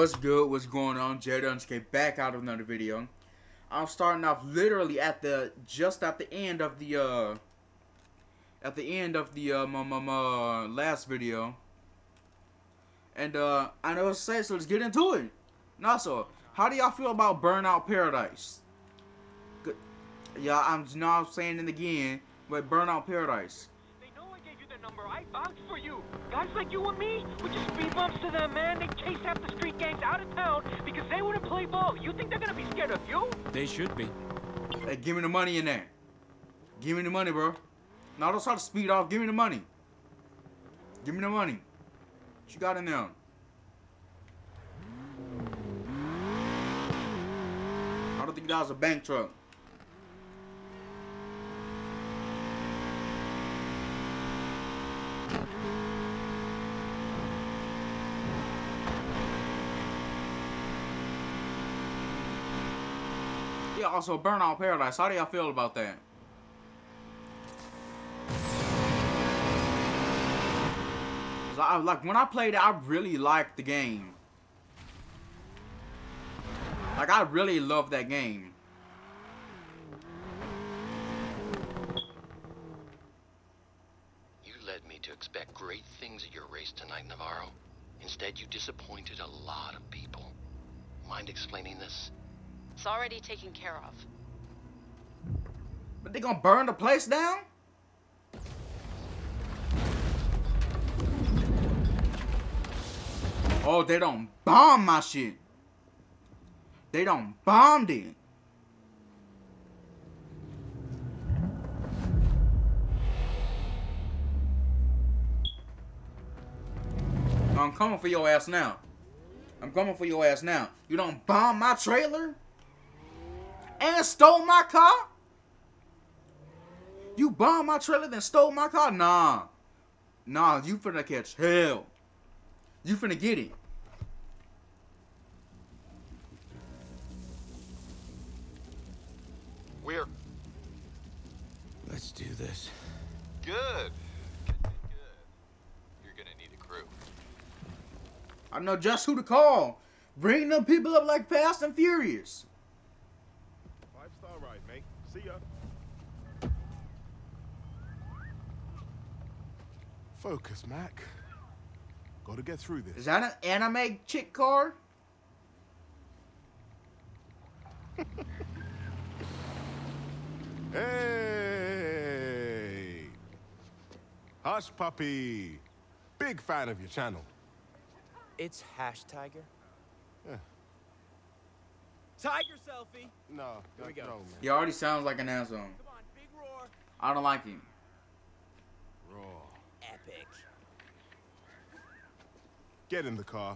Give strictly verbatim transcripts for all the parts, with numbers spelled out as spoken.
What's good? What's going on? JayDunScape back out of another video. I'm starting off literally at the just at the end of the uh at the end of the uh my, my, my last video. And uh I know what to say, so let's get into it. Now, so how do y'all feel about Burnout Paradise? Good. Yeah, I'm now saying it again, but Burnout Paradise. Number, I vouch for you. Guys like you and me, we just speed bumps to them, man. They chase half the street gangs out of town because they wouldn't play ball. You think they're gonna be scared of you? They should be. Hey, give me the money in there. Give me the money, bro. Now don't try to speed off. Give me the money. Give me the money. What you got in there? I don't think that was a bank truck. Yeah, also Burnout Paradise. How do y'all feel about that? I, like when I played it, I really liked the game. Like I really loved that game. You led me to expect great things at your race tonight, Navarro. Instead, you disappointed a lot of people. Mind explaining this? It's already taken care of. But they gonna burn the place down? Oh, they don't bomb my shit. They don't bombed it. I'm coming for your ass now. I'm coming for your ass now. You don't bomb my trailer? And stole my car? You bombed my trailer then stole my car? Nah. Nah, you finna catch hell. You finna get it. We're... Let's do this. Good. Good, good, good. You're gonna need a crew. I know just who to call. Bring them people up like Fast and Furious. Five star ride, mate. See ya. Focus, Mac. Gotta get through this. Is that an anime chick car? Hey! Hush, puppy. Big fan of your channel. It's Hash Tiger. Yeah. Tiger selfie. No, Here we go. No, man. He already sounds like an asshole. Come on, big roar. I don't like him. Raw. Epic. Get in the car.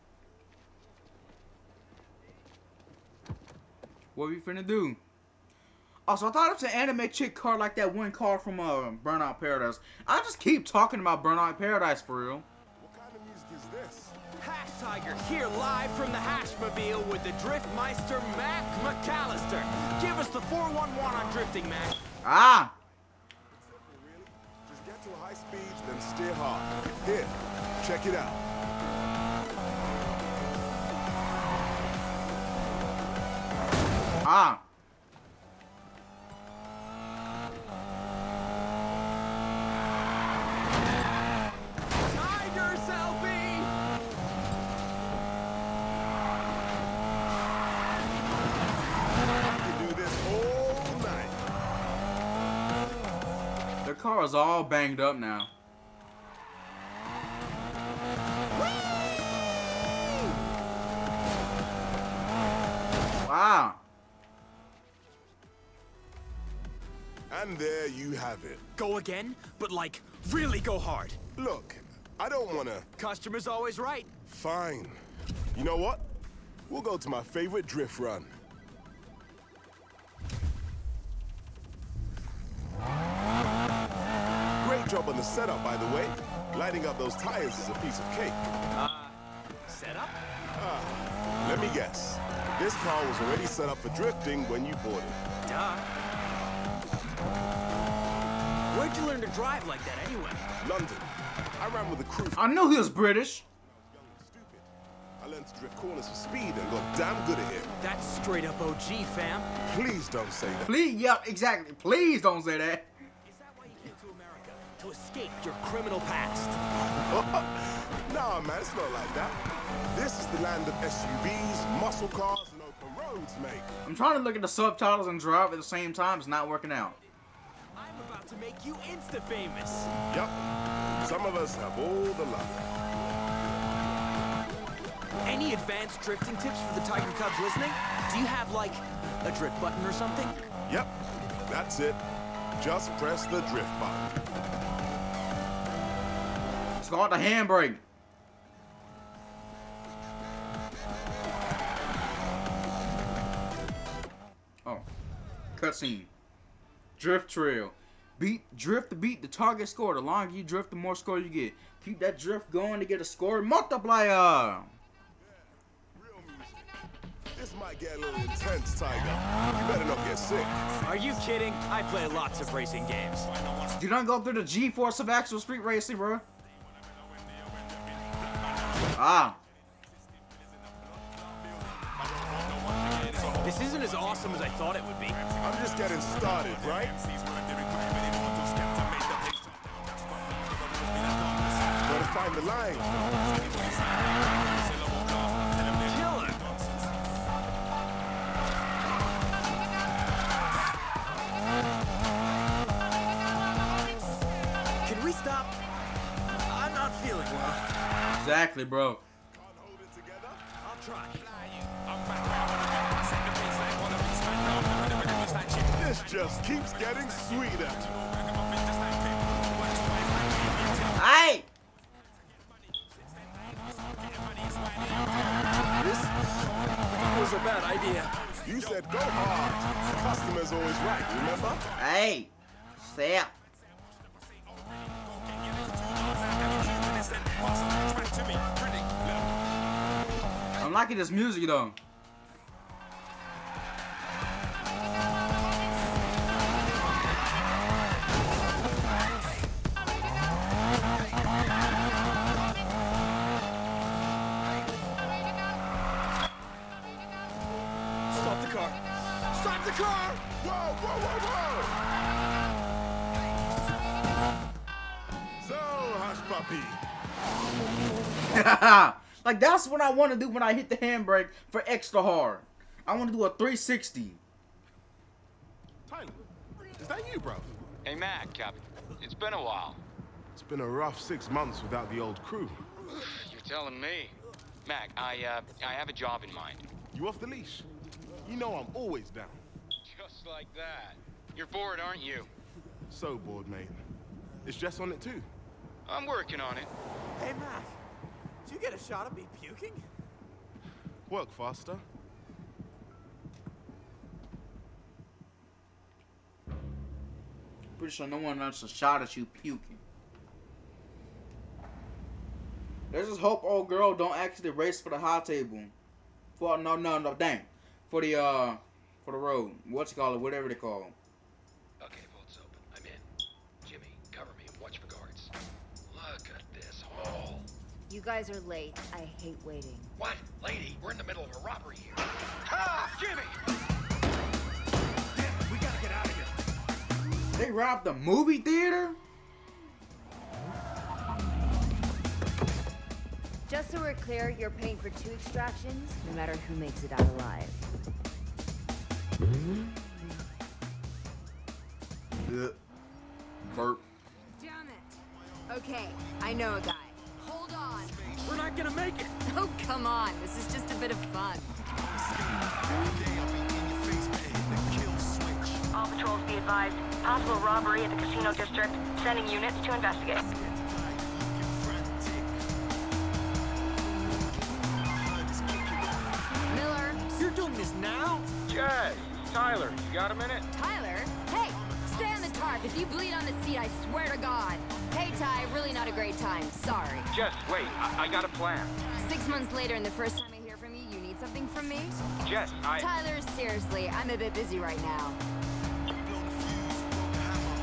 What we finna do? Also, I thought it was an anime chick car like that one car from uh, Burnout Paradise. I just keep talking about Burnout Paradise for real. What kind of music is this? Hash Tiger here live from the Hashmobile with the Driftmeister Mac McAllister. Give us the four one one on drifting, Mac. Ah! Simple, really. Just get to a high speed, then steer hard. Here, check it out. Ah! Tiger selfie. You can do this all night. The car is all banged up now. Wow. And there you have it. Go again, but like really go hard. Look, I don't wanna... Customer's always right. Fine. You know what? We'll go to my favorite drift run. Great job on the setup, by the way. Lighting up those tires is a piece of cake. Uh, set up? Ah, let me guess. This car was already set up for drifting when you bought it. Duh. Where'd you learn to drive like that anyway? London. I ran with a crew. I knew he was British. Young and stupid. I learned to drift corners for speed and got damn good at it. That's straight up O G, fam. Please don't say that. Please, yep, exactly. Please don't say that. Is that why you came to America? To escape your criminal past? Nah, man, it's not like that. This is the land of S U Vs, muscle cars, and open roads, mate. I'm trying to look at the subtitles and drive at the same time. It's not working out. I'm about to make you insta-famous. Yup. Some of us have all the luck. Any advanced drifting tips for the Tiger Cubs listening? Do you have, like, a drift button or something? Yep, that's it. Just press the drift button. It's called the handbrake. Oh, cutscene. Drift trail. Beat drift to beat the target score. The longer you drift, the more score you get. Keep that drift going to get a score multiplier. This might get a little intense, Tiger. You better not get sick. Are you kidding? I play lots of racing games. You don't go through the G-force of actual street racing, bro. Ah. This isn't as awesome as I thought it would be. I'm just getting started, right? Gotta find the line. Killer! Can we stop? I'm not feeling well. Exactly, bro. Can't hold it together? I'll try. This just keeps getting sweeter. Hey! This was a bad idea. You said go hard. Customer's always right, remember? Hey! Stop. I'm liking this music though. Stop the car. Stop the car! Whoa, whoa, whoa, whoa! So, hush puppy. Like that's what I want to do when I hit the handbrake for extra hard. I want to do a three sixty. Tyler, is that you, bro? Hey, Mac, Cap. It's been a while. It's been a rough six months without the old crew. You're telling me. Mac, I, uh, I have a job in mind. You off the leash? You know I'm always down. Just like that. You're bored, aren't you? So bored, mate. Is Jess on it too? I'm working on it. Hey, Mac. Did you get a shot of me puking? Work faster. Pretty sure no one wants a shot at you puking. Let's just hope old girl don't actually race for the high table. For no no no dang. For the uh for the road. What's it called? Whatever they call. Okay, vault's open. I'm in. Jimmy, cover me and watch for guards. Look at this hole. You guys are late. I hate waiting. What? Lady, we're in the middle of a robbery here. Ah, Jimmy! Damn, we gotta get out of here. They robbed the movie theater? Just so we're clear, you're paying for two extractions, no matter who makes it out alive. Yeah. Burp. Damn it. Okay, I know a guy. Hold on. We're not gonna make it. Oh, come on. This is just a bit of fun. All patrols be advised. Possible robbery at the casino district. Sending units to investigate. Miller. You're doing this now? Jess, Tyler, you got a minute? Tyler? Hey, stay on the tarp. If you bleed on the seat, I swear to God. Hey, Ty, really not a great time. Sorry. Jess, wait, I, I got a plan. Six months later, and the first time I hear from you, you need something from me? Jess, I... Tyler, seriously, I'm a bit busy right now.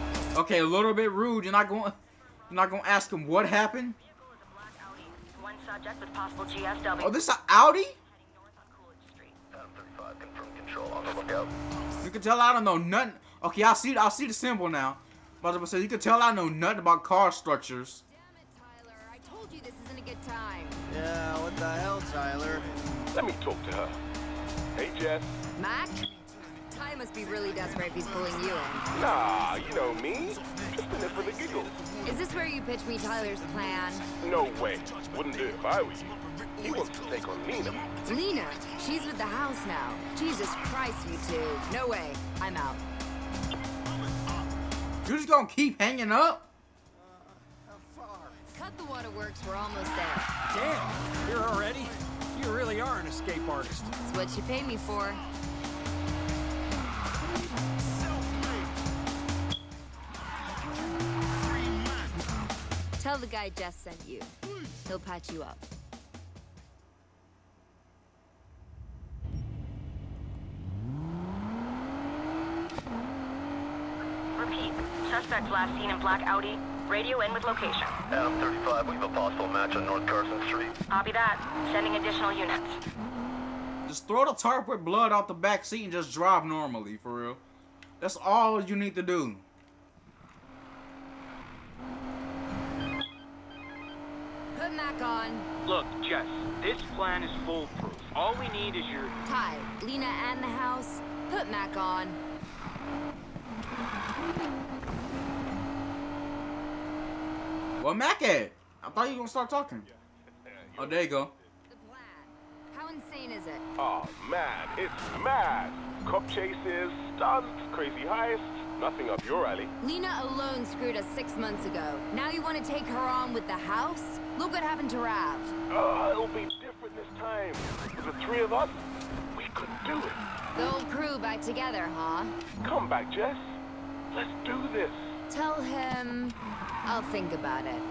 Okay, a little bit rude. You're not going you're not gonna ask him what happened? Vehicle is a black Audi. One subject with possible G S W. Oh, this is an Audi? Heading north on Coolidge Street. Adam thirty-five, confirm control on the lookout. You can tell I don't know nothing. Okay, I see. I see the symbol now. But I say you can tell I know nothing about car structures. Damn it, Tyler. I told you this isn't a good time. Yeah, what the hell, Tyler? Let me talk to her. Hey, Jess. Mac? Ty must be really desperate if he's pulling you in. Nah, you know me. Just in it for the giggles. Is this where you pitch me Tyler's plan? No way. Wouldn't do it if I were you. He wants to take on Lena. Lena? She's with the house now. Jesus Christ, you two. No way. I'm out. You just gonna keep hanging up? Cut the waterworks. We're almost there. Damn, you're already? You really are an escape artist. It's what you pay me for. Tell the guy Jess sent you. He'll patch you up. Repeat. Suspect last seen in black Audi. Radio in with location. Adam thirty-five, we have a possible match on North Carson Street. Copy that. Sending additional units. Just throw the tarp with blood out the back seat and just drive normally, for real. That's all you need to do. Put Mac on. Look, Jess, this plan is foolproof. All we need is your... Ty, Lena and the house. Put Mac on. Well, Mac at? I thought you were gonna start talking. Oh, there you go. The plan. How insane is it? Oh, man, it's mad. Cop chases, stunts, crazy heists, nothing up your alley. Lena alone screwed us six months ago. Now you want to take her on with the house? Look what happened to Rav. Oh, it'll be different this time. The three of us, we could do it. The whole crew back together, huh? Come back, Jess. Let's do this. Tell him I'll think about it.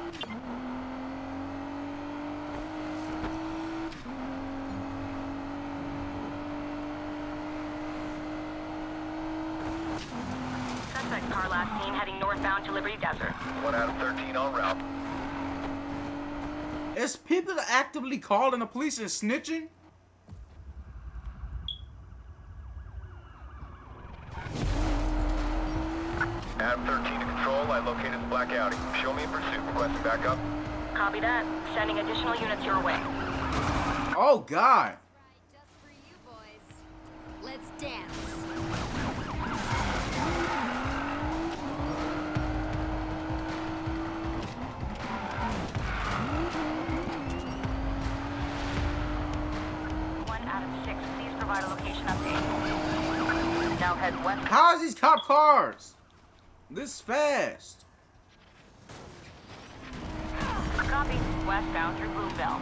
Suspect car last seen heading northbound to Liberty Desert. One Adam thirteen en route. Is people actively calling the police and snitching? Adam thirteen to control, I located the black Audi. Show me in pursuit, requesting backup. Copy that. Sending additional units your way. Oh, God. Just for you boys. Let's dance. One out of six. Please provide a location update. Now head west. How is these cop cars this fast? Copy. Westbound through Boonville.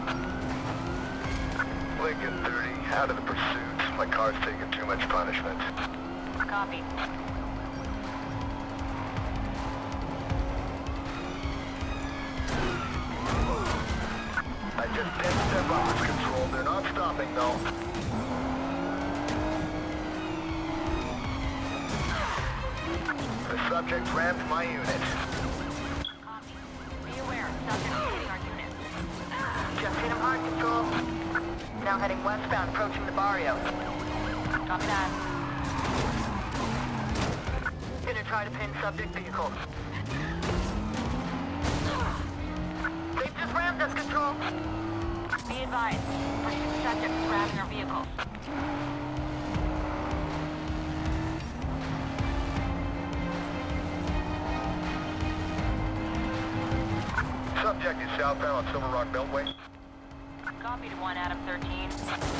Lincoln thirty, out of the pursuit. My car's taking too much punishment. Copy. I just pinched their box control. They're not stopping, though. The subject rammed my unit. Copy. Be aware. Subject hitting our unit. Just hit him hard, control. Now heading westbound, approaching the barrio. Copy that. Gonna try to pin subject vehicle. They've just rammed us, control. Be advised. Pursuit subject is ramming our vehicles. Subject is southbound on Silver Rock Beltway. Copy to one Adam thirteen.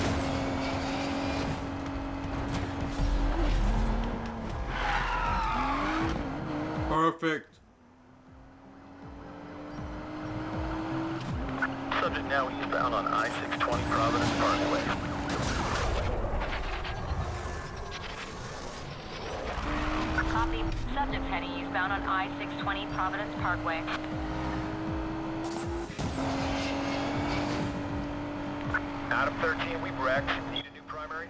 Perfect. Subject now eastbound on I six twenty Providence Parkway. Copy. Subject heading eastbound on I six twenty Providence Parkway. Adam thirteen, we've wrecked. Need a new primary?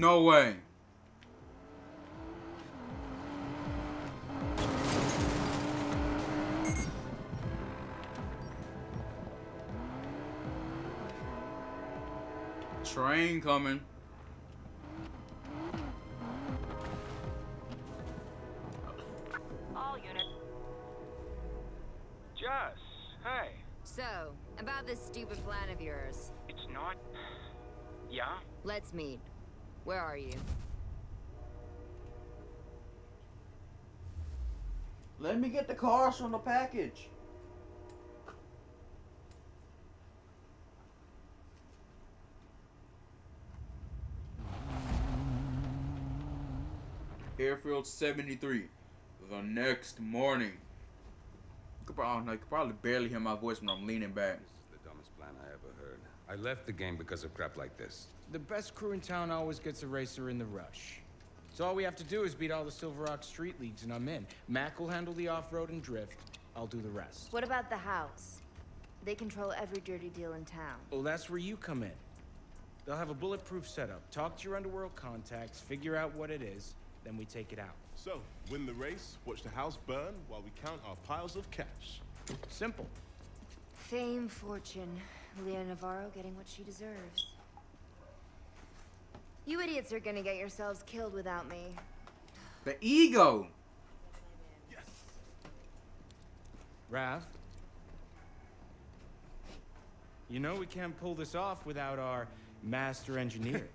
No way. Train coming. All units. Jess, hey. So, about this stupid plan of yours. It's not... Yeah? Let's meet. Where are you? Let me get the cars from the package. Airfield seventy-three. The next morning. You could probably, you could probably barely hear my voice when I'm leaning back. This is the dumbest plan I ever heard. I left the game because of crap like this. The best crew in town always gets a racer in the rush. So all we have to do is beat all the Silver Rock street leagues and I'm in. Mac will handle the off-road and drift. I'll do the rest. What about the house? They control every dirty deal in town. Oh, that's where you come in. They'll have a bulletproof setup. Talk to your underworld contacts, figure out what it is, then we take it out. So, win the race, watch the house burn while we count our piles of cash. Simple. Fame, fortune, Leah Navarro getting what she deserves. You idiots are gonna get yourselves killed without me. The ego. Yes. Rav? You know we can't pull this off without our master engineer.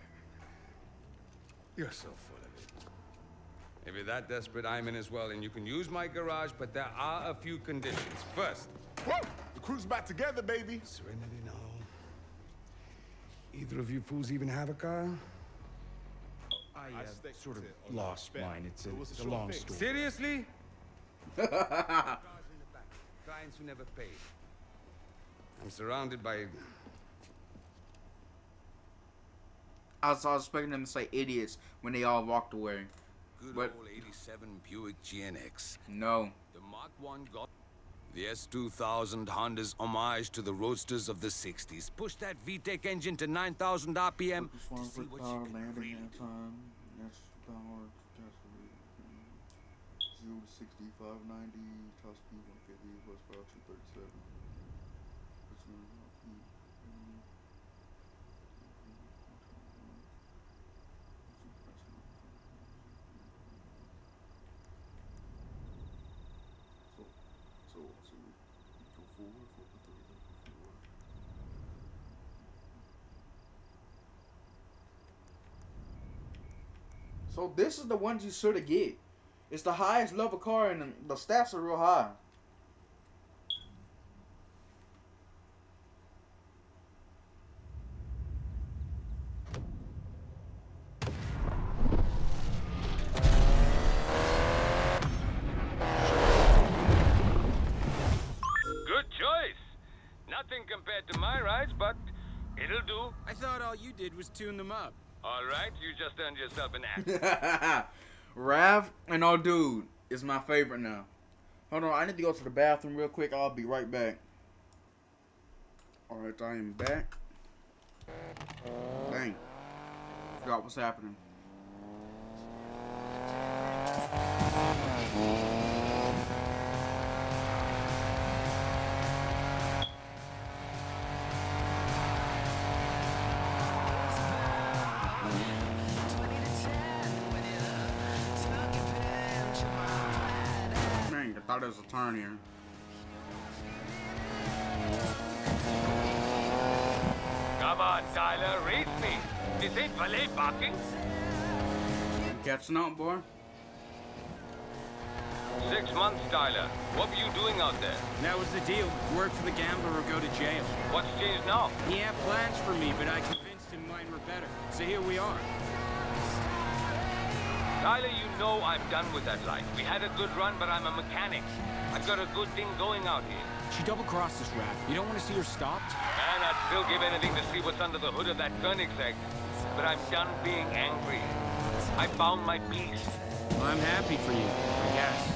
You're so full of it. If you're that desperate, I'm in as well, and you can use my garage, but there are a few conditions. First... Whoa! The crew's back together, baby! Serenity now. Either of you fools even have a car? I, uh, I sort of lost mine. It's a, it was it's a a short long thing. story. Seriously? Clients who never pay. I'm surrounded by... I was, I was expecting them to say idiots when they all walked away. Good But- old eighty-seven Buick G N X. No. The Mark one got... The S two thousand Honda's homage to the roadsters of the sixties. Push that V TEC engine to nine thousand R P M to see what you can really do. zero to sixty-five ninety, top speed one fifty, horsepower two thirty-seven. So, so, so, go forward, forward, forward, forward. So this is the ones you should have get. It's the highest level car and the stats are real high. Good choice. Nothing compared to my rides, but it'll do. I thought all you did was tune them up. All right, you just earned yourself an act. Rav and old dude is my favorite now. Hold on, I need to go to the bathroom real quick. I'll be right back. Alright, I am back. Dang. Forgot what's happening. Dang, I thought there was a turn here. Come on, Tyler, race me. This ain't valet parking. You catching up, boy? Six months, Tyler. What were you doing out there? That was the deal. Work for the gambler or go to jail. What's changed now? He had plans for me, but I convinced him mine were better. So here we are. Tyler, you know I'm done with that life. We had a good run, but I'm a mechanic. I've got a good thing going out here. She double-crossed us, Raph. You don't want to see her stopped? And I'd still give anything to see what's under the hood of that Koenigsegg. But I'm done being angry. I found my peace. Well, I'm happy for you, I guess.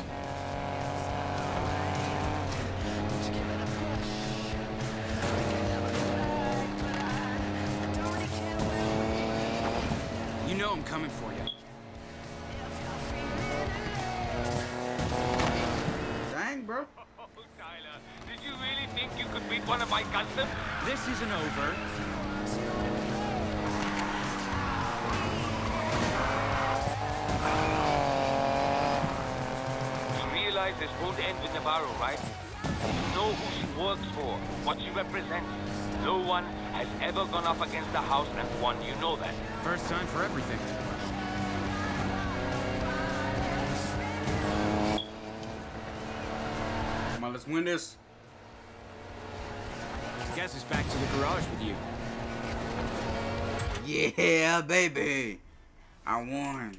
know I'm coming for you. Dang, bro. Oh, Tyler, did you really think you could beat one of my customs? This isn't over. You realize this won't end with Navarro, right? You know who she works for, what she represents. No one has ever gone up against the house and won. You know that. First time for everything. Come on, let's win this. Guess it's back to the garage with you. Yeah, baby. I won.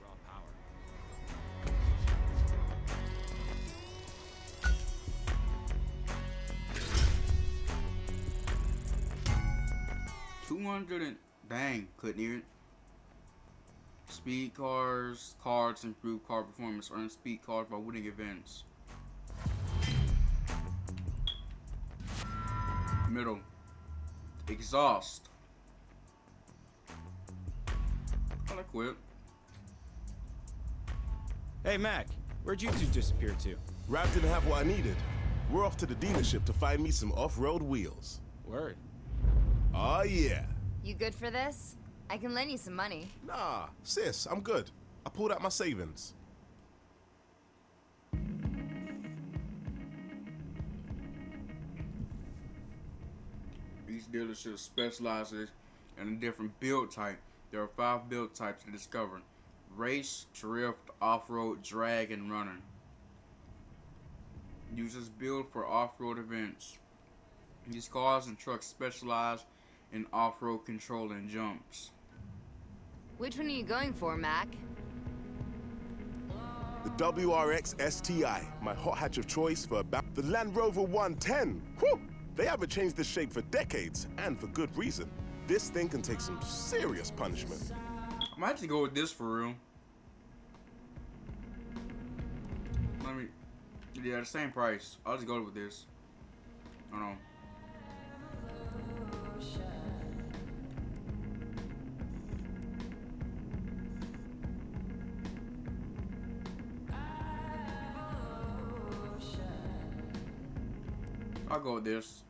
two hundred and dang, couldn't hear it. Speed cars, cards improve car performance. Earn speed cards by winning events. Middle. Exhaust. I quit. Hey, Mac, where'd you two disappear to? Rav didn't have what I needed. We're off to the dealership to find me some off-road wheels. Word. Oh, yeah. You good for this? I can lend you some money. Nah, sis, I'm good. I pulled out my savings. Each dealership specializes in a different build type. There are five build types to discover: race, drift, off-road, drag, and runner. Users build for off-road events. These cars and trucks specialize in off-road control and jumps. Which one are you going for, Mac? The W R X S T I, my hot hatch of choice for about the Land Rover one ten. Whew! They haven't changed this shape for decades, and for good reason. This thing can take some serious punishment. I might just go with this for real. Let me, yeah, the same price. I'll just go with this. I don't know. I'll go with this.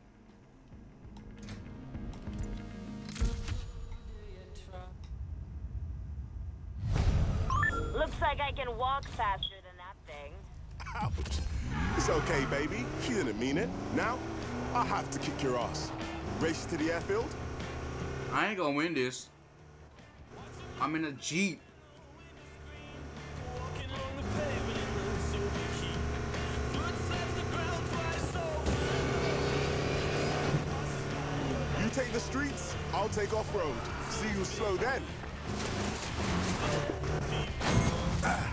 Looks like I can walk faster than that thing. Ouch. It's okay, baby. She didn't mean it. Now, I have to kick your ass. Race to the airfield? I ain't gonna win this. I'm in a Jeep. You take the streets, I'll take off-road. See you slow then. Ah.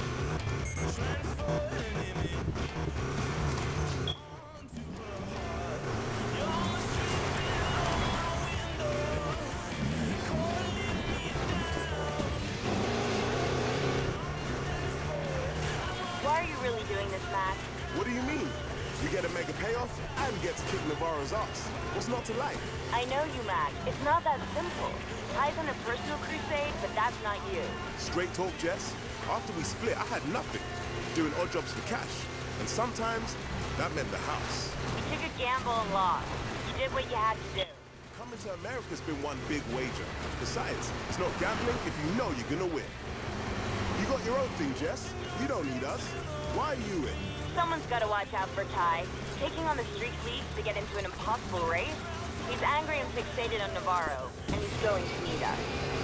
Why are you really doing this, Mac? What do you mean? You get a mega payoff and get to kick Navarro's ass. What's not to like? I know you, Mac. It's not that simple. Ty's on a personal crusade, but that's not you. Straight talk, Jess. After we split, I had nothing. Doing odd jobs for cash. And sometimes, that meant the house. You took a gamble and lost. You did what you had to do. Coming to America's been one big wager. Besides, it's not gambling if you know you're gonna win. You got your own thing, Jess. You don't need us. Why are you in? Someone's got to watch out for Ty. Taking on the street league to get into an impossible race? He's angry and fixated on Navarro, and he's going to need us.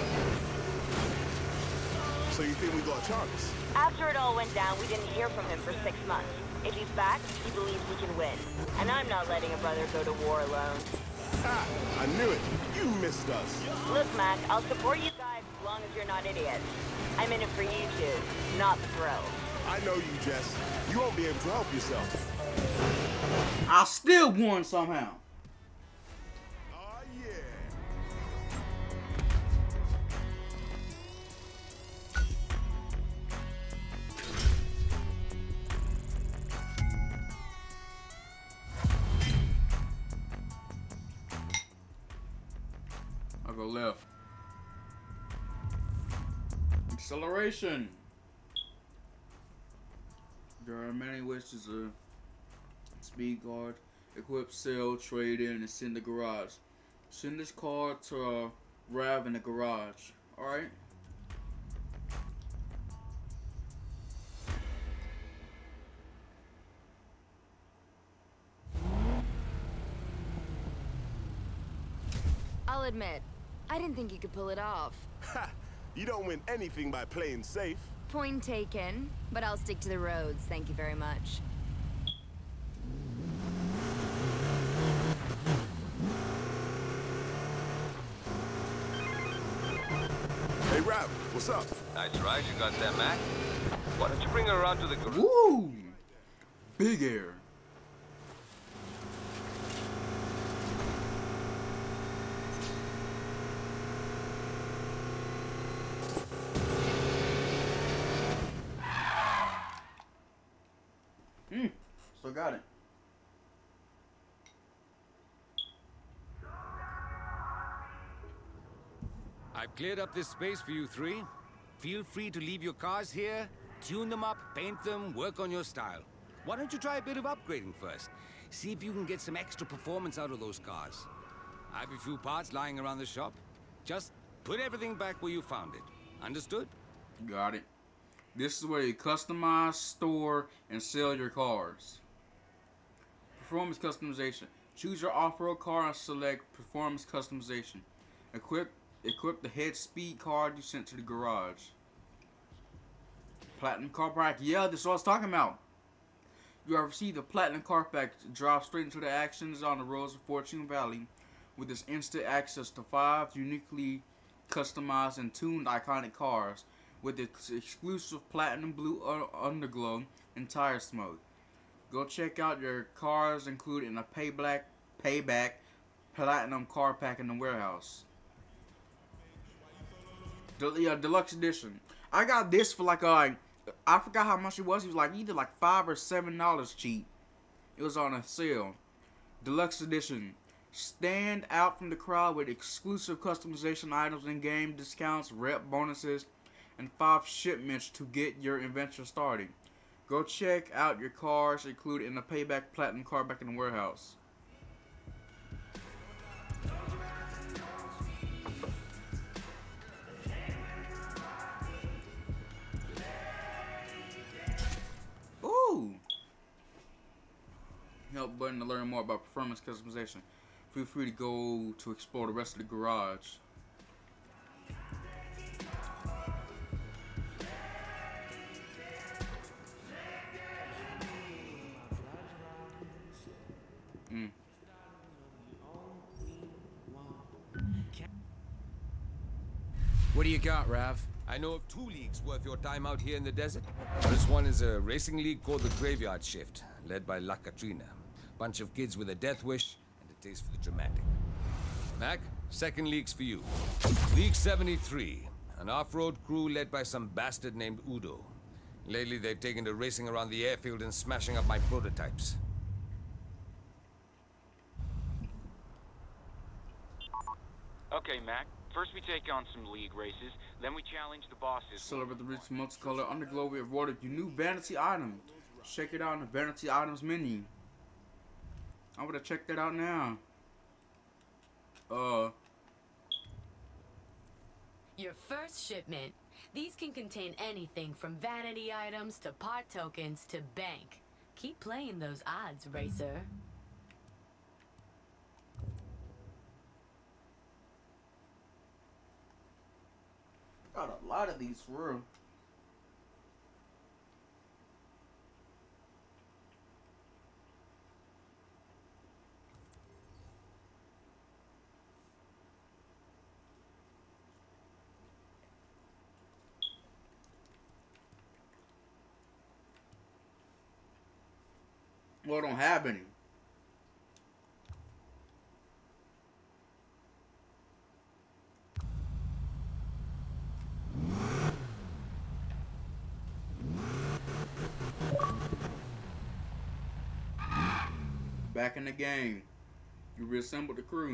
So you think we got a chance? After it all went down, we didn't hear from him for six months. If he's back, he believes we can win. And I'm not letting a brother go to war alone. Ah, I knew it. You missed us. Look, Mac, I'll support you guys as long as you're not idiots. I'm in it for you two, not the thrill. I know you, Jess. You won't be able to help yourself. I still won somehow. Oh, yeah. I'll go left. Acceleration. There are many ways to speed guard, equip, sell, trade in, and send the garage. Send this car to uh, Rav in the garage. Alright. I'll admit, I didn't think you could pull it off. Ha! You don't win anything by playing safe. Point taken, but I'll stick to the roads, thank you very much. Hey, Rav, what's up? Nice ride you got there, Mac. Why don't you bring her around to the garage? Woo! Big air. Hmm, still got it. I've cleared up this space for you three. Feel free to leave your cars here, tune them up, paint them, work on your style. Why don't you try a bit of upgrading first? See if you can get some extra performance out of those cars. I have a few parts lying around the shop. Just put everything back where you found it. Understood? Got it. This is where you customize, store, and sell your cars. Performance customization. Choose your off-road car and select performance customization. Equip equip the head speed card you sent to the garage. Platinum car pack. Yeah, this is what I was talking about. You have received the platinum car pack. Drive straight into the actions on the roads of Fortune Valley with this instant access to five uniquely customized and tuned iconic cars with its exclusive platinum blue underglow and tire smoke. Go check out your cars included in a payback payback platinum car pack in the warehouse. Del yeah, deluxe edition. I got this for like uh, I forgot how much it was. It was like either like five or seven dollars cheap. It was on a sale. Deluxe edition. Stand out from the crowd with exclusive customization items and game discounts, rep bonuses, and five shipments to get your adventure started. Go check out your cars included in the payback platinum car back in the warehouse. Ooh! Help button to learn more about performance customization. Feel free to go to explore the rest of the garage. Mm. What do you got, Rav? I know of two leagues worth your time out here in the desert. This one is a racing league called the Graveyard Shift, led by La Katrina. Bunch of kids with a death wish and a taste for the dramatic. Mac, second league's for you. League seventy-three, an off-road crew led by some bastard named Udo. Lately, they've taken to racing around the airfield and smashing up my prototypes. Okay, Mac. First we take on some league races, then we challenge the bosses. Celebrate the rich multicolor underglow. We awarded you new vanity item. Check it out in the vanity items menu. I'm gonna check that out now. Uh. Your first shipment. These can contain anything from vanity items to pot tokens to bank. Keep playing those odds, Racer. Got a lot of these for real. Well, I don't have any. Back in the game. You reassembled the crew.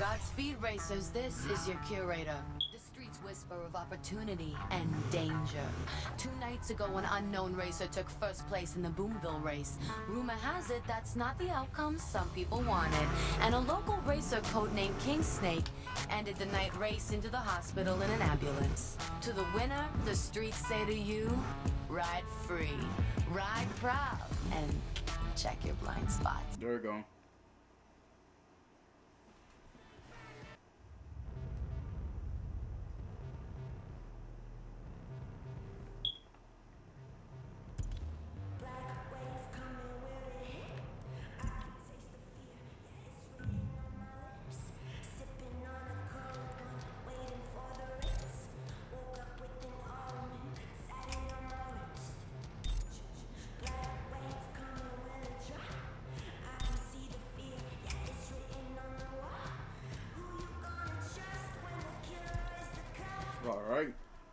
Godspeed, racers. This is your curator. The streets whisper of opportunity and danger. Two nights ago, an unknown racer took first place in the Boomville race. Rumor has it that's not the outcome some people wanted. And a local racer codenamed King Snake ended the night race into the hospital in an ambulance. To the winner, the streets say to you, ride free, ride proud, and check your blind spots. There we go. All right.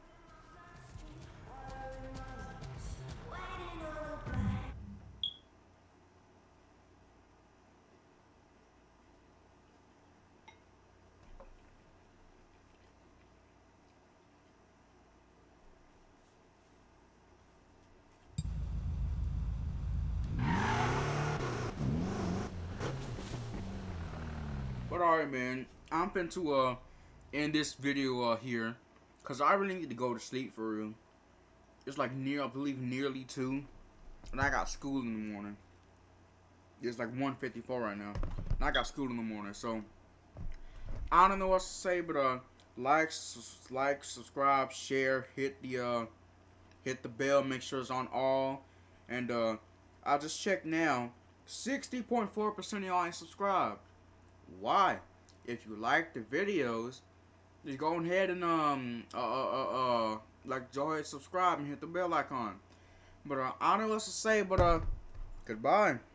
But alright, man, I'm finna to uh end this video uh here, cause I really need to go to sleep for real. It's like near, I believe, nearly two, and I got school in the morning. It's like one fifty-four right now, and I got school in the morning. So I don't know what to say, but uh, like, like, subscribe, share, hit the uh, hit the bell, make sure it's on all, and uh, I just checked now, sixty point four percent of y'all ain't subscribed. Why? If you like the videos, just go ahead and um uh uh uh, uh like go ahead, subscribe and hit the bell icon. But uh, I don't know what to say, but uh goodbye.